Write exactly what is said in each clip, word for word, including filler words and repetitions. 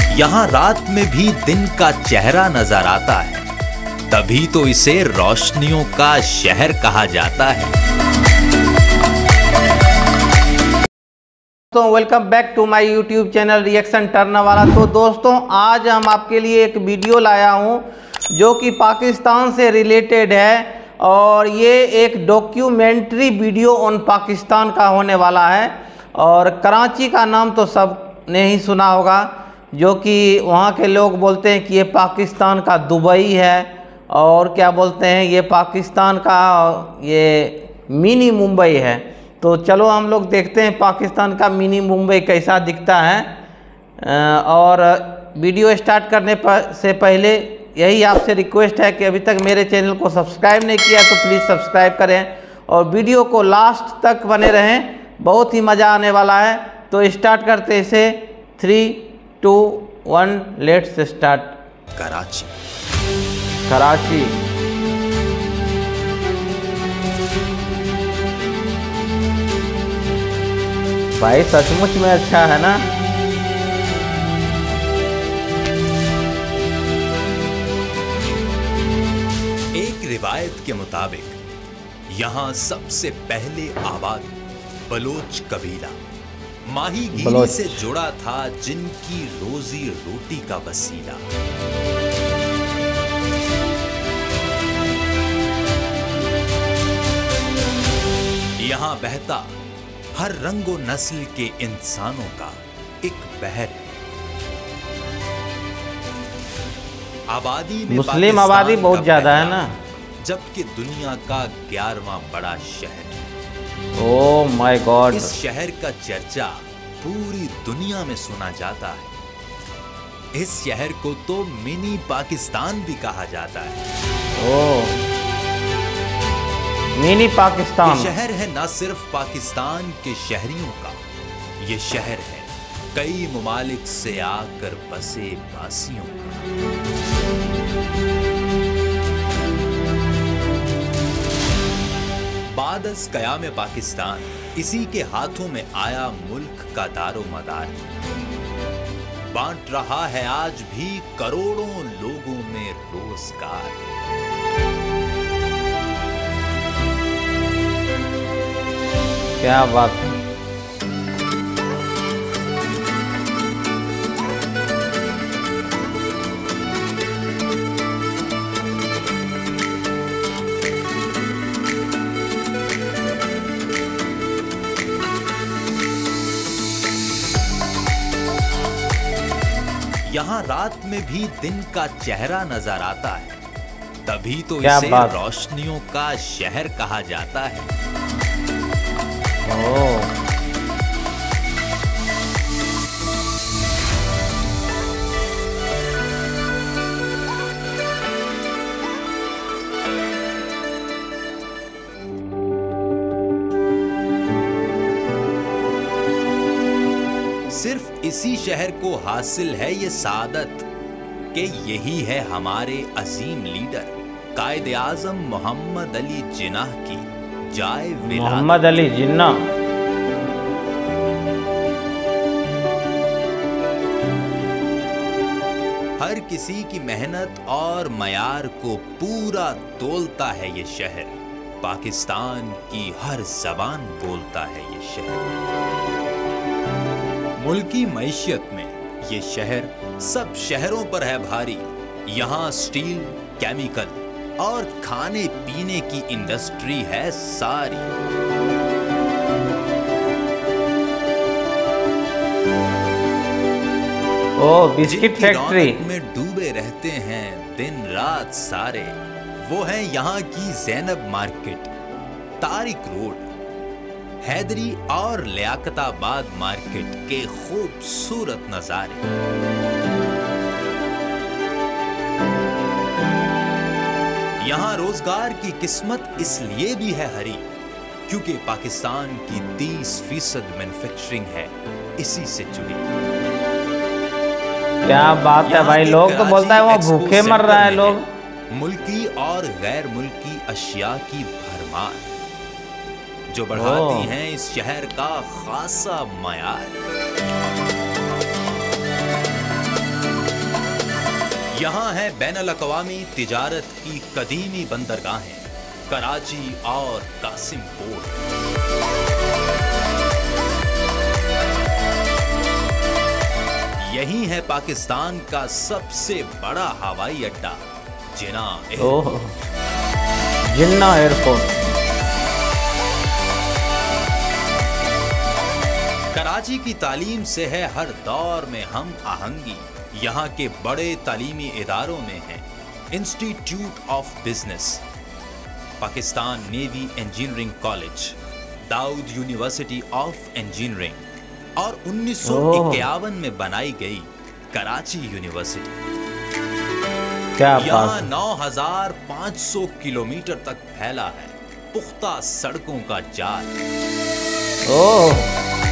यहाँ रात में भी दिन का चेहरा नजर आता है, तभी तो इसे रोशनियों का शहर कहा जाता है। तो welcome back to my YouTube channel reaction turner वाला। तो दोस्तों, आज हम आपके लिए एक वीडियो लाया हूँ जो कि पाकिस्तान से रिलेटेड है, और ये एक डॉक्यूमेंट्री वीडियो ऑन पाकिस्तान का होने वाला है। और कराची का नाम तो सब ने ही सुना होगा, जो कि वहाँ के लोग बोलते हैं कि ये पाकिस्तान का दुबई है, और क्या बोलते हैं ये पाकिस्तान का ये मिनी मुंबई है। तो चलो हम लोग देखते हैं पाकिस्तान का मिनी मुंबई कैसा दिखता है। और वीडियो स्टार्ट करने पर से पहले यही आपसे रिक्वेस्ट है कि अभी तक मेरे चैनल को सब्सक्राइब नहीं किया तो प्लीज़ सब्सक्राइब करें, और वीडियो को लास्ट तक बने रहें, बहुत ही मज़ा आने वाला है। तो स्टार्ट करते हैं इसे। Three two one let's start. Karachi Karachi भाई सचमुच में अच्छा है ना। एक रिवायत के मुताबिक यहाँ सबसे पहले आबाद बलोच कबीला माहीगीरी से जुड़ा था, जिनकी रोजी रोटी का वसीला। यहाँ बहता हर रंगो नस्ल के इंसानों का एक बहर है। आबादी में मुस्लिम आबादी बहुत ज्यादा है ना, जबकि दुनिया का ग्यारहवां बड़ा शहर। Oh my God. इस शहर का चर्चा पूरी दुनिया में सुना जाता है। इस शहर को तो मिनी पाकिस्तान भी कहा जाता है। Oh mini Pakistan. ये शहर है न सिर्फ पाकिस्तान के शहरियों का, ये शहर है कई मुमालिक से आकर बसे वासियों का। बादस कयाम पाकिस्तान, इसी के हाथों में आया मुल्क का दारो मदार, बांट रहा है आज भी करोड़ों लोगों में रोजगार। क्या बात है। यहाँ रात में भी दिन का चेहरा नजर आता है, तभी तो क्या इसे बात? रोशनियों का शहर कहा जाता है। ओह सिर्फ इसी शहर को हासिल है ये सादत कि यही है हमारे अजीम लीडर कायदे आजम मोहम्मद अली जिन्नाह की जाए विलादत। मोहम्मद अली जिन्नाह। हर किसी की मेहनत और मयार को पूरा तोलता है ये शहर। पाकिस्तान की हर जबान बोलता है ये शहर। मुल्की मईशत में ये शहर सब शहरों पर है भारी। यहाँ स्टील, केमिकल और खाने पीने की इंडस्ट्री है सारी। ओह बिस्किट फैक्ट्री में डूबे रहते हैं दिन रात सारे, वो है यहाँ की ज़ैनब मार्केट, तारिक रोड, हैदरी और लियाकताबाद मार्केट के खूबसूरत नजारे। यहाँ रोजगार की किस्मत इसलिए भी है हरी क्योंकि पाकिस्तान की तीस फीसद मैन्युफैक्चरिंग है इसी से जुड़ी। क्या बात है भाई, लोग तो बोलता है वो भूखे मर रहा है लोग। मुल्की और गैर मुल्की अशिया की भरमार जो बढ़ाती हैं इस शहर का खासा मयार। यहाँ है बैनुल-अक़वामी तिजारत की कदीमी बंदरगाहें कराची और कासिम पोर्ट। यही है पाकिस्तान का सबसे बड़ा हवाई अड्डा जिन्ना एयरपोर्ट। जिन्ना एयरपोर्ट। कराची की तालीम से है हर दौर में हम आहंगी। यहाँ के बड़े तालीमी इदारों में है institute of business, Pakistan navy engineering college, Dawood university of engineering और उन्नीस सौ इक्यावन में बनाई गई कराची यूनिवर्सिटी। यहाँ नौ हजार पाँच सौ किलोमीटर तक फैला है पुख्ता सड़कों का जाल। ओह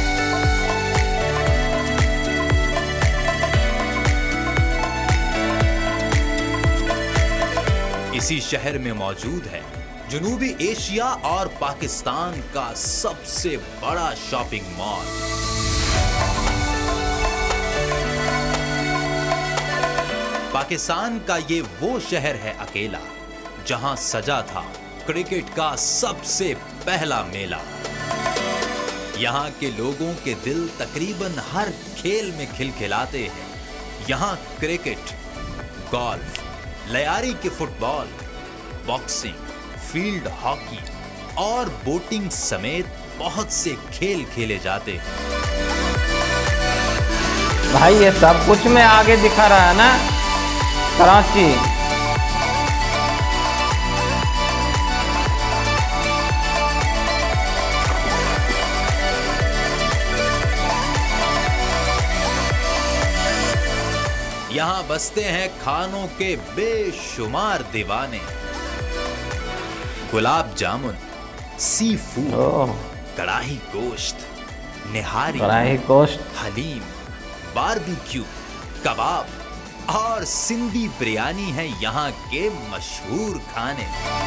इसी शहर में मौजूद है जनूबी एशिया और पाकिस्तान का सबसे बड़ा शॉपिंग मॉल। पाकिस्तान का ये वो शहर है अकेला जहां सजा था क्रिकेट का सबसे पहला मेला। यहाँ के लोगों के दिल तकरीबन हर खेल में खिलखिलाते हैं। यहाँ क्रिकेट, गोल्फ, लयारी के फुटबॉल, बॉक्सिंग, फील्ड हॉकी और बोटिंग समेत बहुत से खेल खेले जाते हैं। भाई ये सब कुछ में आगे दिखा रहा है ना कराची। यहाँ बसते हैं खानों के बेशुमार दीवाने। गुलाब जामुन, सी फूड, कड़ाही गोश्त, निहारी, कड़ाही गोश्त, हलीम, बारबेक्यू, कबाब और सिंधी बिरयानी है यहाँ के मशहूर खाने।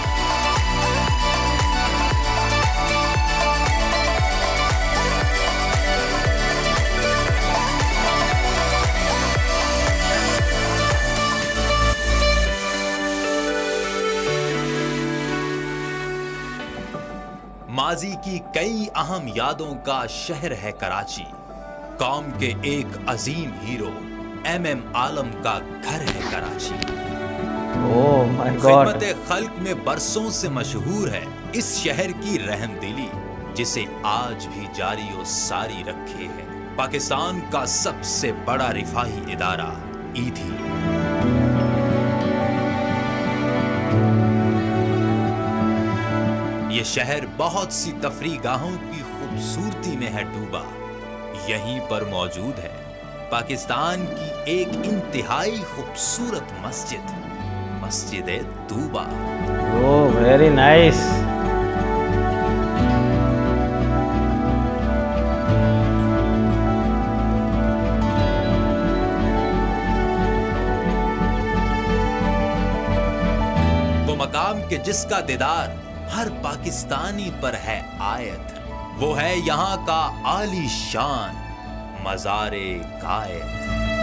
माजी की कई अहम यादों का शहर है कराची। कौम के एक अजीम हीरो एम एम आलम का घर है कराची। ओह माय गॉड। खिदमत खल्क में बरसों से मशहूर है इस शहर की रहमदिली, जिसे आज भी जारी और सारी रखे है पाकिस्तान का सबसे बड़ा रिफाही इदारा ईदी। ये शहर बहुत सी तफरीगाहों की खूबसूरती में है डूबा। यहीं पर मौजूद है पाकिस्तान की एक इंतहाई खूबसूरत मस्जिद, मस्जिद तूबा। Oh very nice. वो मकाम के जिसका दीदार हर पाकिस्तानी पर है आयत, वो है यहाँ का आलीशान मज़ारे कायद।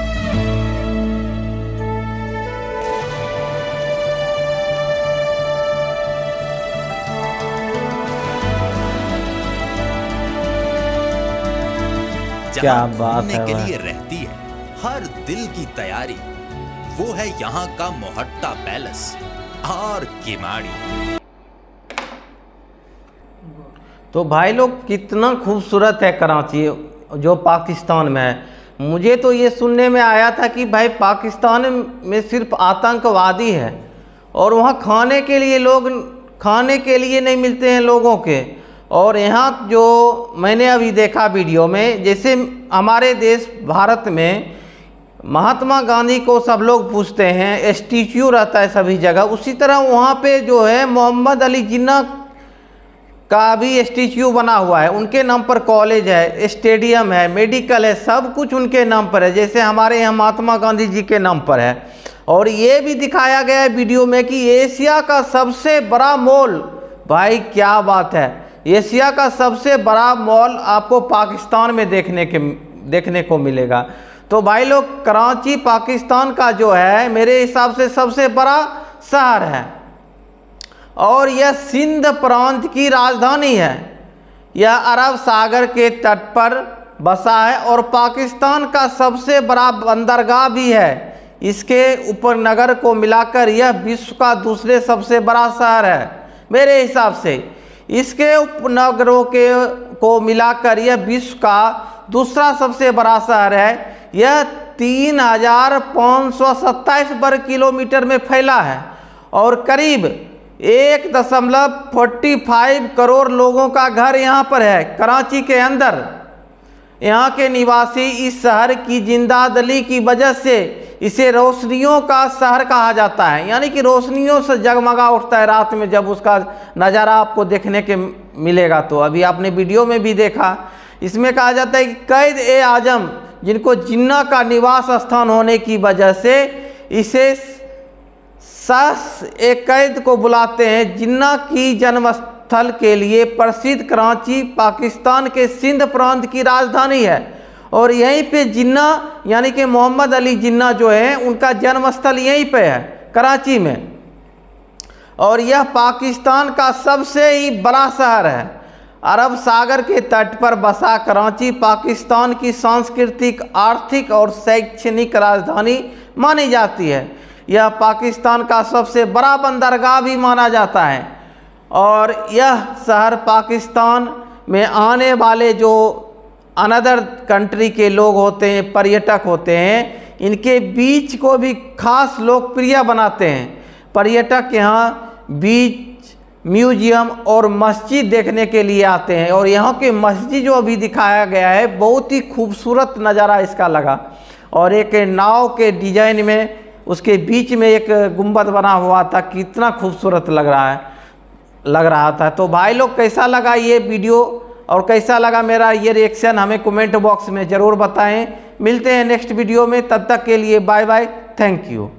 क्या बात है। के लिए रहती है हर दिल की तैयारी, वो है यहाँ का मोहट्टा पैलेस और किमाड़ी। तो भाई लोग कितना खूबसूरत है कराची जो पाकिस्तान में है। मुझे तो ये सुनने में आया था कि भाई पाकिस्तान में सिर्फ आतंकवादी है और वहाँ खाने के लिए लोग खाने के लिए नहीं मिलते हैं लोगों के। और यहाँ जो मैंने अभी देखा वीडियो में, जैसे हमारे देश भारत में महात्मा गांधी को सब लोग पूछते हैं, स्टैच्यू रहता है सभी जगह, उसी तरह वहाँ पे जो है मोहम्मद अली जिन्ना का भी स्टैच्यू बना हुआ है। उनके नाम पर कॉलेज है, स्टेडियम है, मेडिकल है, सब कुछ उनके नाम पर है, जैसे हमारे यहाँ महात्मा गांधी जी के नाम पर है। और ये भी दिखाया गया है वीडियो में कि एशिया का सबसे बड़ा मॉल, भाई क्या बात है, एशिया का सबसे बड़ा मॉल आपको पाकिस्तान में देखने के देखने को मिलेगा। तो भाई लोग कराची पाकिस्तान का जो है मेरे हिसाब से सबसे बड़ा शहर है और यह सिंध प्रांत की राजधानी है। यह अरब सागर के तट पर बसा है और पाकिस्तान का सबसे बड़ा बंदरगाह भी है। इसके उपनगर को मिलाकर यह विश्व का दूसरे सबसे बड़ा शहर है मेरे हिसाब से। इसके उपनगरों के को मिलाकर यह विश्व का दूसरा सबसे बड़ा शहर है। यह तीन हजार पाँच सौ सत्ताईस वर्ग किलोमीटर में फैला है और करीब एक दशमलव फोर्टी फाइव करोड़ लोगों का घर यहाँ पर है कराची के अंदर। यहाँ के निवासी इस शहर की जिंदादिली की वजह से इसे रोशनियों का शहर कहा जाता है, यानी कि रोशनियों से जगमगा उठता है रात में जब उसका नज़ारा आपको देखने के मिलेगा। तो अभी आपने वीडियो में भी देखा, इसमें कहा जाता है कि कैद ए आजम, जिनको जिन्ना का निवास स्थान होने की वजह से इसे शख्स ए कैद को बुलाते हैं। जिन्ना की जन्मस्थल के लिए प्रसिद्ध कराची पाकिस्तान के सिंध प्रांत की राजधानी है और यहीं पे जिन्ना यानी कि मोहम्मद अली जिन्ना जो है उनका जन्मस्थल यहीं पे है कराची में। और यह पाकिस्तान का सबसे ही बड़ा शहर है। अरब सागर के तट पर बसा कराची पाकिस्तान की सांस्कृतिक, आर्थिक और शैक्षणिक राजधानी मानी जाती है। यह पाकिस्तान का सबसे बड़ा बंदरगाह भी माना जाता है और यह शहर पाकिस्तान में आने वाले जो अनदर कंट्री के लोग होते हैं, पर्यटक होते हैं, इनके बीच को भी खास लोकप्रिय बनाते हैं। पर्यटक यहाँ बीच, म्यूजियम और मस्जिद देखने के लिए आते हैं और यहाँ के मस्जिद जो अभी दिखाया गया है बहुत ही खूबसूरत नज़ारा इसका लगा। और एक नाव के डिजाइन में उसके बीच में एक गुंबद बना हुआ था, कितना खूबसूरत लग रहा है लग रहा था। तो भाई लोग कैसा लगा ये वीडियो और कैसा लगा मेरा ये रिएक्शन हमें कमेंट बॉक्स में ज़रूर बताएं। मिलते हैं नेक्स्ट वीडियो में, तब तक के लिए बाय बाय, थैंक यू।